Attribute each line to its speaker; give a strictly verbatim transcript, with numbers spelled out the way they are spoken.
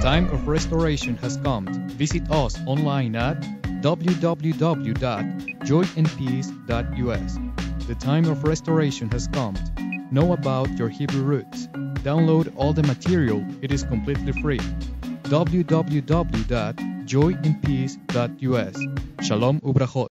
Speaker 1: time of restoration has come. Visit us online at w w w dot joy and peace dot u s. The time of restoration has come. Know about your Hebrew roots. Download all the material. It is completely free. w w w dot joy and peace dot u s. Shalom ubrachot.